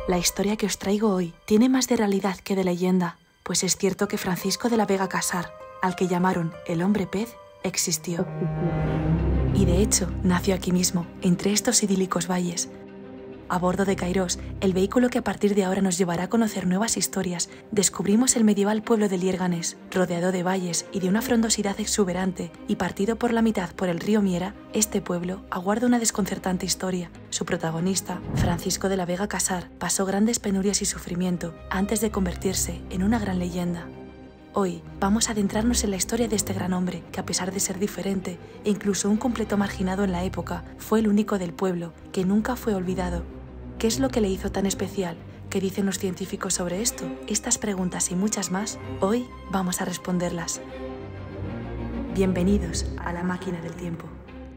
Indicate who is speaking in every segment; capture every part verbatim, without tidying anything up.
Speaker 1: La historia que os traigo hoy tiene más de realidad que de leyenda, pues es cierto que Francisco de la Vega Casar, al que llamaron el hombre pez, existió. Y de hecho, nació aquí mismo, entre estos idílicos valles. A bordo de Cairós, el vehículo que a partir de ahora nos llevará a conocer nuevas historias, descubrimos el medieval pueblo de Liérganes, rodeado de valles y de una frondosidad exuberante, y partido por la mitad por el río Miera. Este pueblo aguarda una desconcertante historia. Su protagonista, Francisco de la Vega Casar, pasó grandes penurias y sufrimiento antes de convertirse en una gran leyenda. Hoy vamos a adentrarnos en la historia de este gran hombre, que a pesar de ser diferente e incluso un completo marginado en la época, fue el único del pueblo que nunca fue olvidado. ¿Qué es lo que le hizo tan especial? ¿Qué dicen los científicos sobre esto? Estas preguntas y muchas más, hoy vamos a responderlas. Bienvenidos a la máquina del tiempo.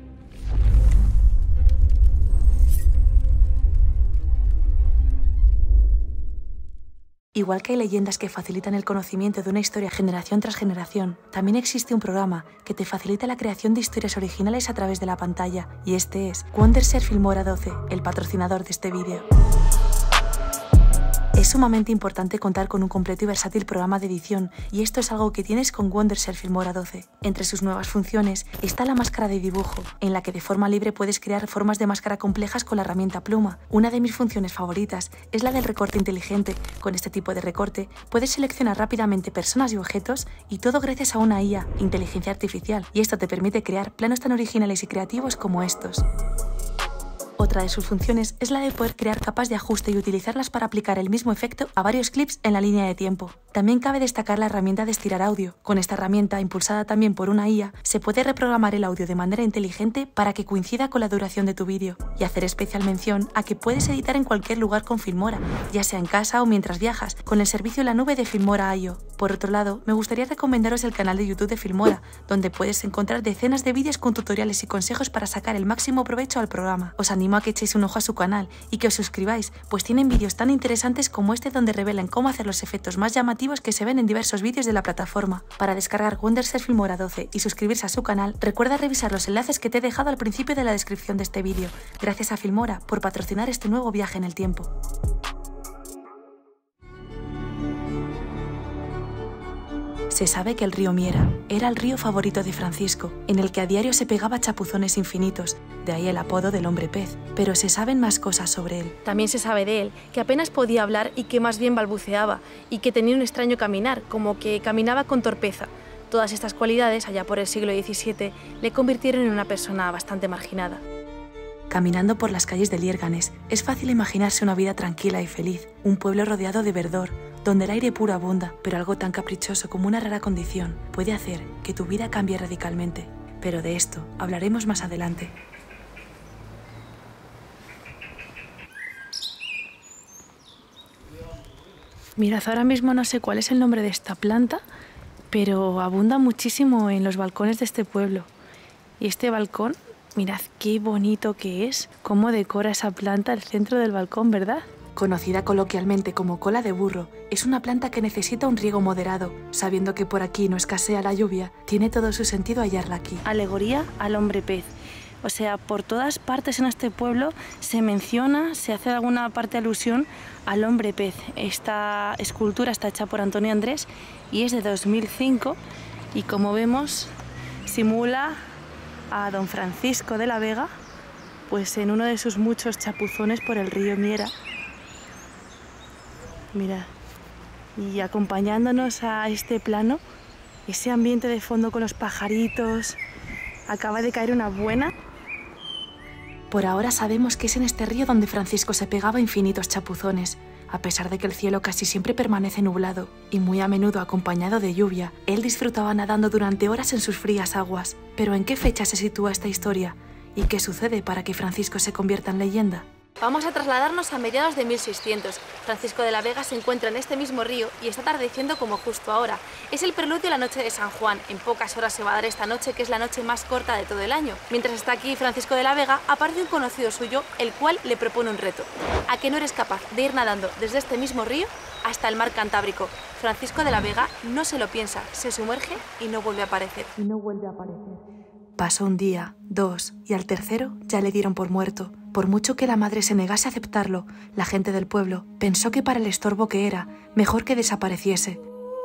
Speaker 1: Igual que hay leyendas que facilitan el conocimiento de una historia generación tras generación, también existe un programa que te facilita la creación de historias originales a través de la pantalla, y este es Wondershare Filmora doce, el patrocinador de este vídeo. Es sumamente importante contar con un completo y versátil programa de edición, y esto es algo que tienes con Wondershare Filmora doce. Entre sus nuevas funciones está la máscara de dibujo, en la que de forma libre puedes crear formas de máscara complejas con la herramienta pluma. Una de mis funciones favoritas es la del recorte inteligente. Con este tipo de recorte puedes seleccionar rápidamente personas y objetos, y todo gracias a una I A, inteligencia artificial, y esto te permite crear planos tan originales y creativos como estos. Otra de sus funciones es la de poder crear capas de ajuste y utilizarlas para aplicar el mismo efecto a varios clips en la línea de tiempo. También cabe destacar la herramienta de estirar audio. Con esta herramienta, impulsada también por una I A, se puede reprogramar el audio de manera inteligente para que coincida con la duración de tu vídeo, y hacer especial mención a que puedes editar en cualquier lugar con Filmora, ya sea en casa o mientras viajas, con el servicio en la nube de Filmora punto i o. Por otro lado, me gustaría recomendaros el canal de YouTube de Filmora, donde puedes encontrar decenas de vídeos con tutoriales y consejos para sacar el máximo provecho al programa. Os animo a que echéis un ojo a su canal y que os suscribáis, pues tienen vídeos tan interesantes como este donde revelan cómo hacer los efectos más llamativos que se ven en diversos vídeos de la plataforma. Para descargar Wondershare Filmora doce y suscribirse a su canal, recuerda revisar los enlaces que te he dejado al principio de la descripción de este vídeo. Gracias a Filmora por patrocinar este nuevo viaje en el tiempo. Se sabe que el río Miera era el río favorito de Francisco, en el que a diario se pegaba chapuzones infinitos, de ahí el apodo del hombre pez. Pero se saben más cosas sobre él.
Speaker 2: También se sabe de él que apenas podía hablar y que más bien balbuceaba, y que tenía un extraño caminar, como que caminaba con torpeza. Todas estas cualidades, allá por el siglo diecisiete, le convirtieron en una persona bastante marginada.
Speaker 1: Caminando por las calles de Liérganes, es fácil imaginarse una vida tranquila y feliz, un pueblo rodeado de verdor, donde el aire puro abunda, pero algo tan caprichoso como una rara condición puede hacer que tu vida cambie radicalmente. Pero de esto hablaremos más adelante.
Speaker 2: Mirad, ahora mismo no sé cuál es el nombre de esta planta, pero abunda muchísimo en los balcones de este pueblo. Y este balcón, mirad qué bonito que es, cómo decora esa planta el centro del balcón, ¿verdad?
Speaker 1: Conocida coloquialmente como cola de burro, es una planta que necesita un riego moderado. Sabiendo que por aquí no escasea la lluvia, tiene todo su sentido hallarla aquí.
Speaker 2: Alegoría al hombre pez. O sea, por todas partes en este pueblo se menciona, se hace alguna parte alusión al hombre pez. Esta escultura está hecha por Antonio Andrés y es de dos mil cinco, y como vemos simula a don Francisco de la Vega pues en uno de sus muchos chapuzones por el río Miera. Mira, y acompañándonos a este plano, ese ambiente de fondo con los pajaritos. Acaba de caer una buena.
Speaker 1: Por ahora sabemos que es en este río donde Francisco se pegaba infinitos chapuzones. A pesar de que el cielo casi siempre permanece nublado y muy a menudo acompañado de lluvia, él disfrutaba nadando durante horas en sus frías aguas. Pero ¿en qué fecha se sitúa esta historia? ¿Y qué sucede para que Francisco se convierta en leyenda?
Speaker 2: Vamos a trasladarnos a mediados de mil seiscientos. Francisco de la Vega se encuentra en este mismo río y está atardeciendo como justo ahora. Es el preludio a la noche de San Juan. En pocas horas se va a dar esta noche, que es la noche más corta de todo el año. Mientras está aquí Francisco de la Vega, aparece un conocido suyo, el cual le propone un reto. ¿A que no eres capaz de ir nadando desde este mismo río hasta el mar Cantábrico? Francisco de la Vega no se lo piensa, se sumerge y no vuelve a aparecer.
Speaker 1: Y no vuelve a aparecer. Pasó un día, dos, y al tercero ya le dieron por muerto. Por mucho que la madre se negase a aceptarlo, la gente del pueblo pensó que para el estorbo que era, mejor que desapareciese.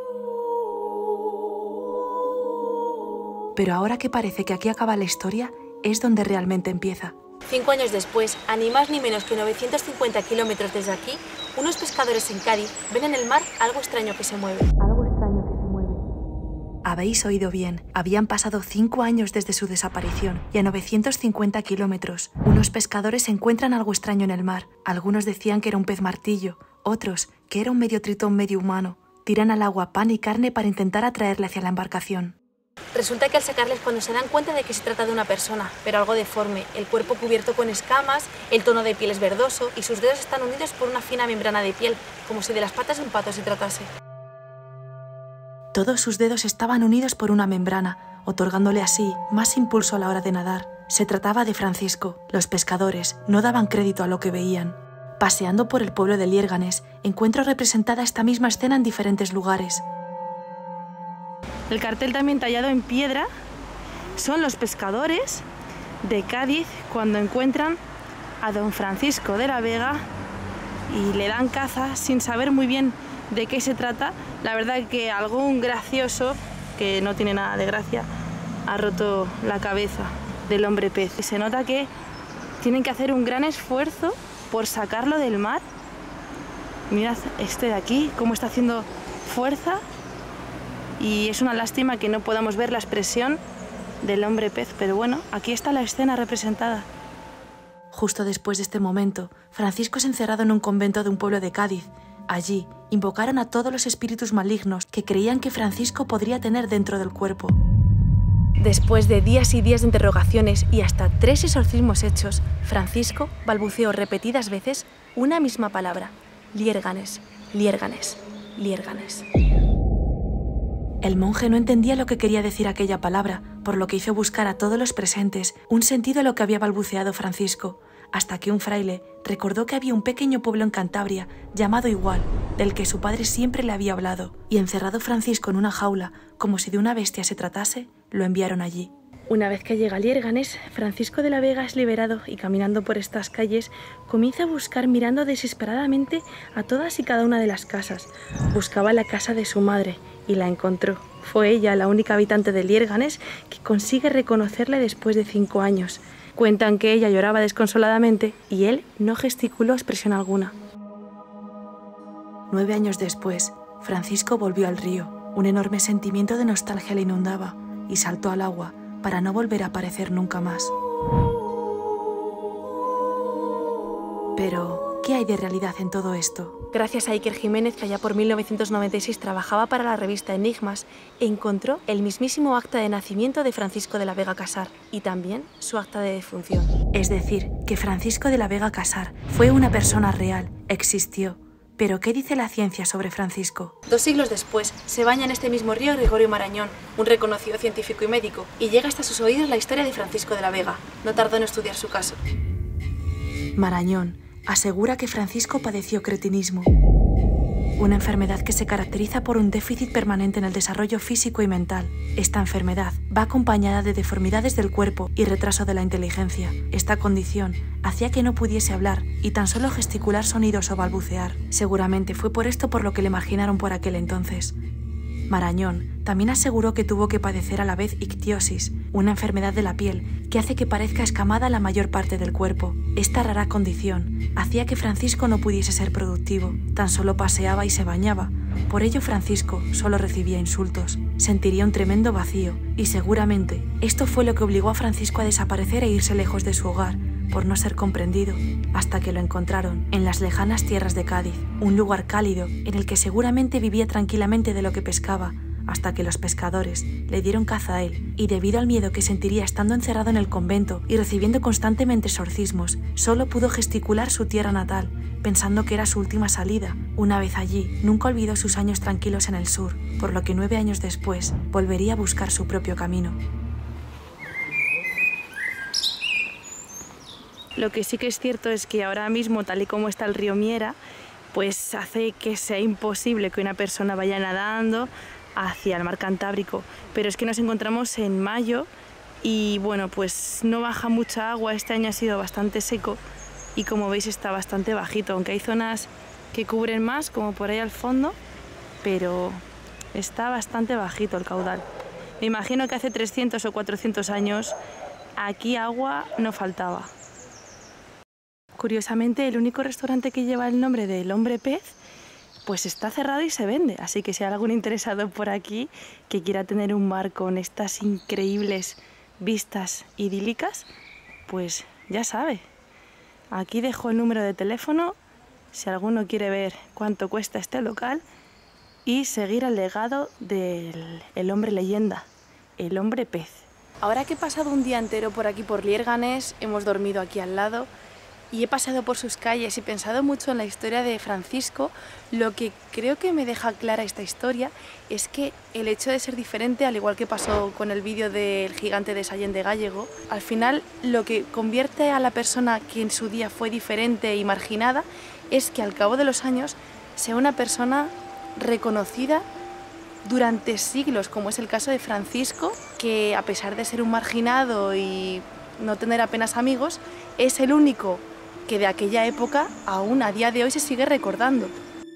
Speaker 1: Pero ahora que parece que aquí acaba la historia, es donde realmente empieza.
Speaker 2: Cinco años después, a ni más ni menos que novecientos cincuenta kilómetros desde aquí, unos pescadores en Cádiz ven en el mar algo extraño que se mueve.
Speaker 1: Algo extraño que se mueve. Habéis oído bien, habían pasado cinco años desde su desaparición y a novecientos cincuenta kilómetros, unos pescadores encuentran algo extraño en el mar. Algunos decían que era un pez martillo, otros que era un medio tritón medio humano. Tiran al agua pan y carne para intentar atraerle hacia la embarcación.
Speaker 2: Resulta que al sacarles cuando se dan cuenta de que se trata de una persona, pero algo deforme, el cuerpo cubierto con escamas, el tono de piel es verdoso y sus dedos están unidos por una fina membrana de piel, como si de las patas de un pato se tratase.
Speaker 1: Todos sus dedos estaban unidos por una membrana, otorgándole así más impulso a la hora de nadar. Se trataba de Francisco. Los pescadores no daban crédito a lo que veían. Paseando por el pueblo de Liérganes, encuentro representada esta misma escena en diferentes lugares.
Speaker 2: El cartel también tallado en piedra son los pescadores de Cádiz cuando encuentran a don Francisco de la Vega y le dan caza sin saber muy bien de qué se trata. La verdad que algún gracioso, que no tiene nada de gracia, ha roto la cabeza del hombre pez. Y se nota que tienen que hacer un gran esfuerzo por sacarlo del mar. Mirad este de aquí, cómo está haciendo fuerza. Y es una lástima que no podamos ver la expresión del hombre pez, pero bueno, aquí está la escena representada.
Speaker 1: Justo después de este momento, Francisco es encerrado en un convento de un pueblo de Cádiz. Allí, invocaron a todos los espíritus malignos que creían que Francisco podría tener dentro del cuerpo.
Speaker 2: Después de días y días de interrogaciones y hasta tres exorcismos hechos, Francisco balbuceó repetidas veces una misma palabra: Liérganes, Liérganes, Liérganes.
Speaker 1: El monje no entendía lo que quería decir aquella palabra, por lo que hizo buscar a todos los presentes un sentido a lo que había balbuceado Francisco, hasta que un fraile recordó que había un pequeño pueblo en Cantabria llamado igual, del que su padre siempre le había hablado, y encerrado Francisco en una jaula, como si de una bestia se tratase, lo enviaron allí.
Speaker 2: Una vez que llega a Liérganes, Francisco de la Vega es liberado y caminando por estas calles comienza a buscar mirando desesperadamente a todas y cada una de las casas. Buscaba la casa de su madre y la encontró. Fue ella la única habitante de Liérganes que consigue reconocerle después de cinco años. Cuentan que ella lloraba desconsoladamente y él no gesticuló expresión alguna.
Speaker 1: Nueve años después, Francisco volvió al río. Un enorme sentimiento de nostalgia le inundaba y saltó al agua para no volver a aparecer nunca más. Pero, ¿qué hay de realidad en todo esto?
Speaker 2: Gracias a Iker Jiménez, que allá por mil novecientos noventa y seis trabajaba para la revista Enigmas, encontró el mismísimo acta de nacimiento de Francisco de la Vega Casar y también su acta de defunción.
Speaker 1: Es decir, que Francisco de la Vega Casar fue una persona real, existió. Pero, ¿qué dice la ciencia sobre Francisco?
Speaker 2: Dos siglos después, se baña en este mismo río Gregorio Marañón, un reconocido científico y médico, y llega hasta sus oídos la historia de Francisco de la Vega. No tardó en estudiar su caso.
Speaker 1: Marañón asegura que Francisco padeció cretinismo, una enfermedad que se caracteriza por un déficit permanente en el desarrollo físico y mental. Esta enfermedad va acompañada de deformidades del cuerpo y retraso de la inteligencia. Esta condición hacía que no pudiese hablar y tan solo gesticular sonidos o balbucear. Seguramente fue por esto por lo que le marginaron por aquel entonces. Marañón también aseguró que tuvo que padecer a la vez ictiosis, una enfermedad de la piel que hace que parezca escamada la mayor parte del cuerpo. Esta rara condición hacía que Francisco no pudiese ser productivo, tan solo paseaba y se bañaba. Por ello Francisco solo recibía insultos, sentiría un tremendo vacío y seguramente esto fue lo que obligó a Francisco a desaparecer e irse lejos de su hogar, por no ser comprendido, hasta que lo encontraron en las lejanas tierras de Cádiz, un lugar cálido en el que seguramente vivía tranquilamente de lo que pescaba, hasta que los pescadores le dieron caza a él y debido al miedo que sentiría estando encerrado en el convento y recibiendo constantemente exorcismos, solo pudo gesticular su tierra natal, pensando que era su última salida. Una vez allí, nunca olvidó sus años tranquilos en el sur, por lo que nueve años después volvería a buscar su propio camino.
Speaker 2: Lo que sí que es cierto es que ahora mismo, tal y como está el río Miera, pues hace que sea imposible que una persona vaya nadando hacia el mar Cantábrico. Pero es que nos encontramos en mayo y bueno, pues no baja mucha agua, este año ha sido bastante seco y como veis está bastante bajito, aunque hay zonas que cubren más, como por ahí al fondo, pero está bastante bajito el caudal. Me imagino que hace trescientos o cuatrocientos años aquí agua no faltaba. Curiosamente, el único restaurante que lleva el nombre del hombre pez pues está cerrado y se vende, así que si hay algún interesado por aquí que quiera tener un bar con estas increíbles vistas idílicas, pues ya sabe. Aquí dejo el número de teléfono si alguno quiere ver cuánto cuesta este local y seguir el legado del el hombre leyenda, el hombre pez. Ahora que he pasado un día entero por aquí por Liérganes, hemos dormido aquí al lado y he pasado por sus calles y pensado mucho en la historia de Francisco, lo que creo que me deja clara esta historia es que el hecho de ser diferente, al igual que pasó con el vídeo del gigante de Sallén de Gállego, al final lo que convierte a la persona que en su día fue diferente y marginada es que al cabo de los años sea una persona reconocida durante siglos, como es el caso de Francisco, que a pesar de ser un marginado y no tener apenas amigos, es el único que de aquella época aún a día de hoy se sigue recordando.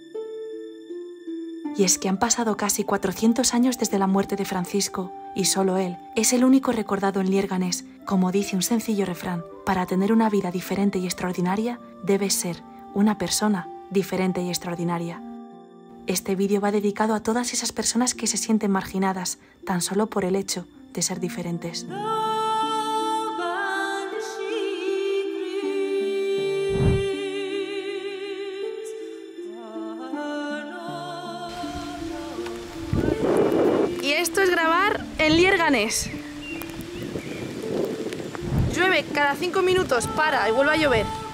Speaker 1: Y es que han pasado casi cuatrocientos años desde la muerte de Francisco, y solo él es el único recordado en Liérganes. Como dice un sencillo refrán, para tener una vida diferente y extraordinaria, debes ser una persona diferente y extraordinaria. Este vídeo va dedicado a todas esas personas que se sienten marginadas, tan solo por el hecho de ser diferentes.
Speaker 2: Y esto es grabar en Liérganes. Llueve cada cinco minutos, para y vuelve a llover.